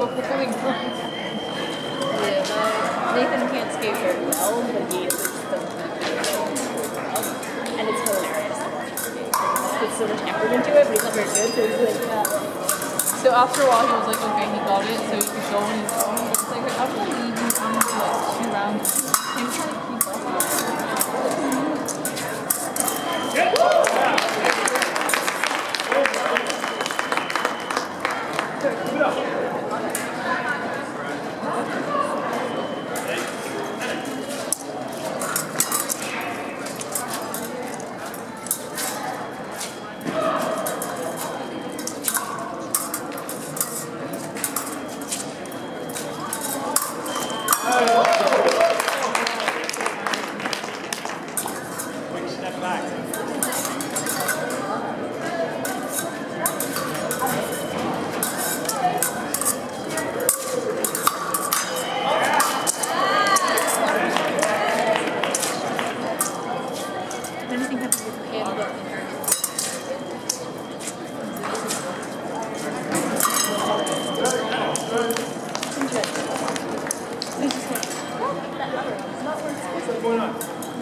performing. Yeah, Nathan can't skate very well, but he just doesn't know and it's hilarious to watch him skate. He puts so much effort into it, but he's not very good, so he's like, yeah. So after a while, he was like, okay, he got it, so he could go on his own. But it's like, after leaving, he was like 2 rounds. He was trying to keep up. Quick step back. Anything happens with the hand, What's going on?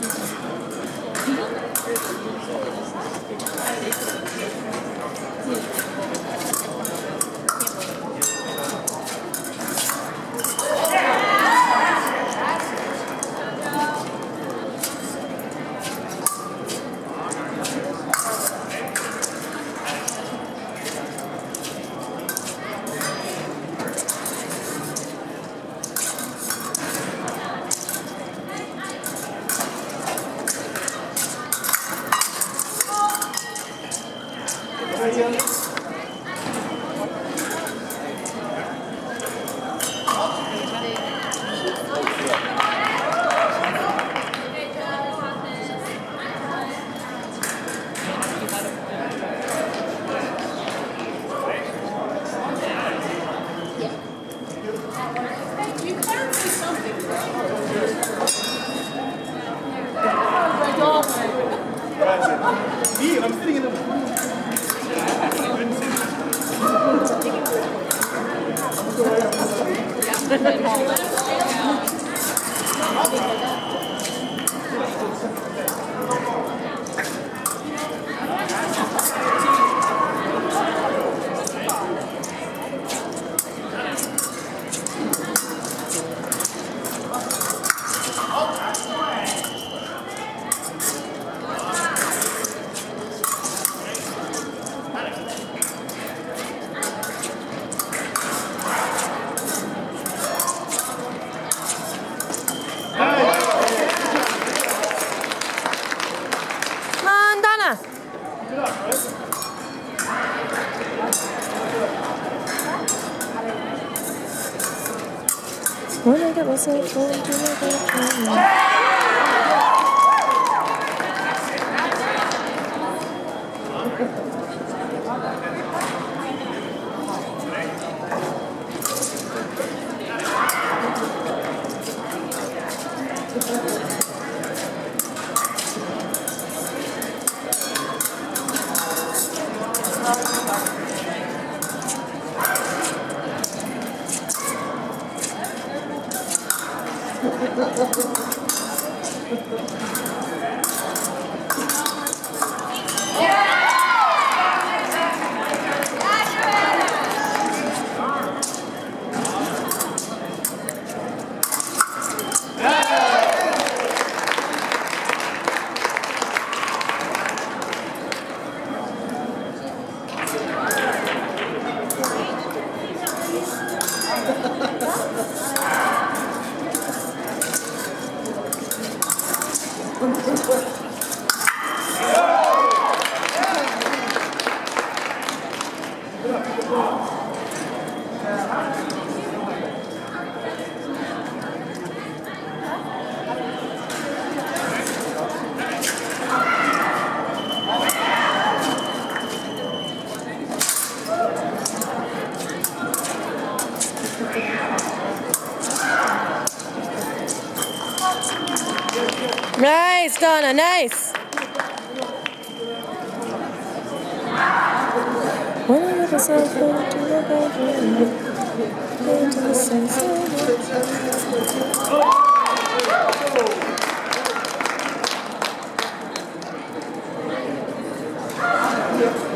I'm sitting in the When I get myself going to Nice, Donna, nice. When I get myself into the bedroom. say so.